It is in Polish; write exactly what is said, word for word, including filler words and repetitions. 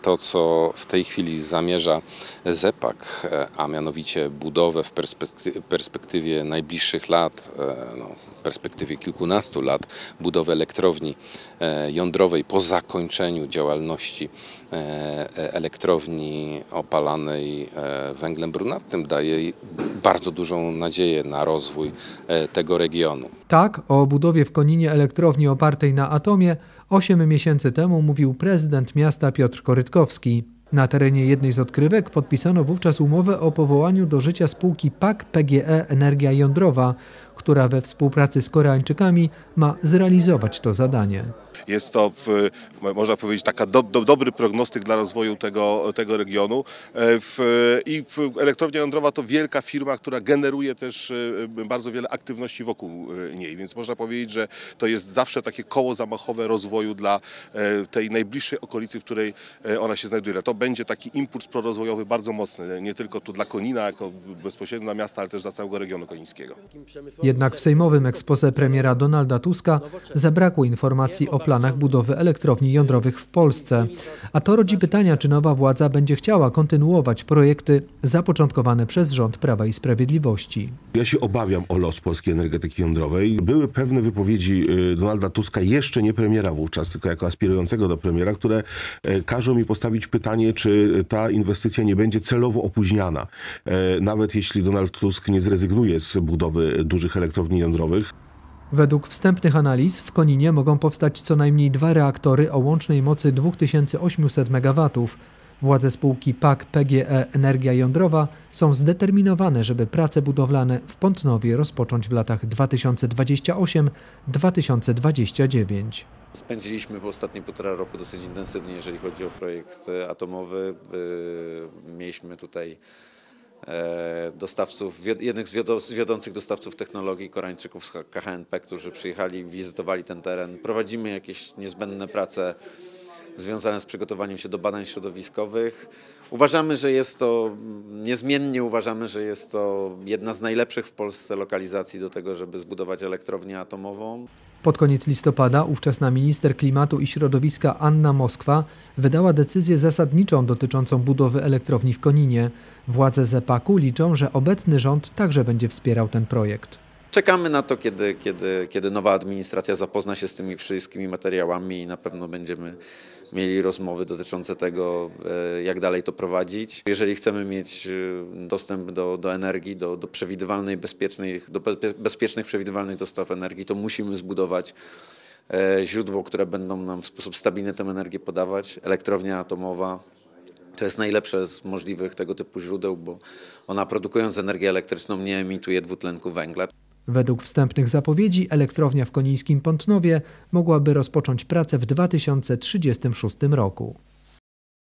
To, co w tej chwili zamierza ZEPAK, a mianowicie budowę w perspektywie, perspektywie najbliższych lat, no, w perspektywie kilkunastu lat, budowę elektrowni jądrowej po zakończeniu działalności elektrowni opalanej węglem brunatnym, daje bardzo dużą nadzieję na rozwój tego regionu. Tak, o budowie w Koninie elektrowni opartej na atomie osiem miesięcy temu mówił prezydent miasta Piotr Korytkowski. Na terenie jednej z odkrywek podpisano wówczas umowę o powołaniu do życia spółki P A K P G E Energia Jądrowa, która we współpracy z Koreańczykami ma zrealizować to zadanie. Jest to, w, można powiedzieć, taka do, do, dobry prognostyk dla rozwoju tego, tego regionu. W, I w elektrownia jądrowa to wielka firma, która generuje też bardzo wiele aktywności wokół niej, więc można powiedzieć, że to jest zawsze takie koło zamachowe rozwoju dla tej najbliższej okolicy, w której ona się znajduje. To będzie taki impuls prorozwojowy bardzo mocny, nie tylko tu dla Konina, jako bezpośrednio dla miasta, ale też dla całego regionu konińskiego. Jednak w sejmowym exposé premiera Donalda Tuska zabrakło informacji o planach budowy elektrowni jądrowych w Polsce. A to rodzi pytania, czy nowa władza będzie chciała kontynuować projekty zapoczątkowane przez rząd Prawa i Sprawiedliwości. Ja się obawiam o los polskiej energetyki jądrowej. Były pewne wypowiedzi Donalda Tuska, jeszcze nie premiera wówczas, tylko jako aspirującego do premiera, które każą mi postawić pytanie, czy ta inwestycja nie będzie celowo opóźniana. Nawet jeśli Donald Tusk nie zrezygnuje z budowy dużych elektrowni jądrowych. Według wstępnych analiz w Koninie mogą powstać co najmniej dwa reaktory o łącznej mocy dwa tysiące osiemset megawatów. Władze spółki P A K P G E Energia Jądrowa są zdeterminowane, żeby prace budowlane w Pątnowie rozpocząć w latach dwa tysiące dwudziestym ósmym do dwa tysiące dwudziestego dziewiątego. Spędziliśmy w ostatnie półtora roku dosyć intensywnie, jeżeli chodzi o projekt atomowy. Mieliśmy tutaj dostawców, jednych z wiodących dostawców technologii, Koreańczyków z K H N P, którzy przyjechali, wizytowali ten teren. Prowadzimy jakieś niezbędne prace związane z przygotowaniem się do badań środowiskowych. Uważamy, że jest to, niezmiennie uważamy, że jest to jedna z najlepszych w Polsce lokalizacji do tego, żeby zbudować elektrownię atomową. Pod koniec listopada ówczesna minister klimatu i środowiska Anna Moskwa wydała decyzję zasadniczą dotyczącą budowy elektrowni w Koninie. Władze ZEPAK-u liczą, że obecny rząd także będzie wspierał ten projekt. Czekamy na to, kiedy, kiedy, kiedy nowa administracja zapozna się z tymi wszystkimi materiałami i na pewno będziemy mieli rozmowy dotyczące tego, jak dalej to prowadzić. Jeżeli chcemy mieć dostęp do, do energii, do, do przewidywalnej, bezpiecznej, do bezpiecznych, przewidywalnych dostaw energii, to musimy zbudować źródło, które będą nam w sposób stabilny tę energię podawać. Elektrownia atomowa to jest najlepsze z możliwych tego typu źródeł, bo ona, produkując energię elektryczną, nie emituje dwutlenku węgla. Według wstępnych zapowiedzi elektrownia w konińskim Pątnowie mogłaby rozpocząć pracę w dwa tysiące trzydziestym szóstym roku.